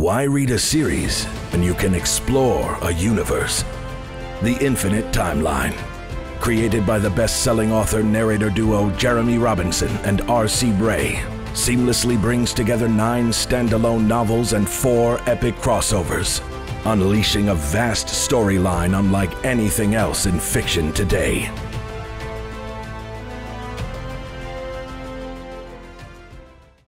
Why read a series when you can explore a universe? The Infinite Timeline. Created by the best-selling author-narrator duo Jeremy Robinson and R.C. Bray, seamlessly brings together 9 standalone novels and 4 epic crossovers, unleashing a vast storyline unlike anything else in fiction today.